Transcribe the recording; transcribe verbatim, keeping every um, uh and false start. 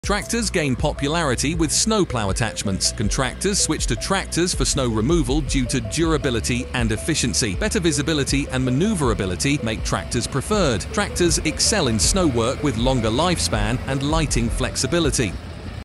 Tractors gain popularity with snowplow attachments. Contractors switch to tractors for snow removal due to durability and efficiency. Better visibility and maneuverability make tractors preferred. Tractors excel in snow work with longer lifespan and lighting flexibility.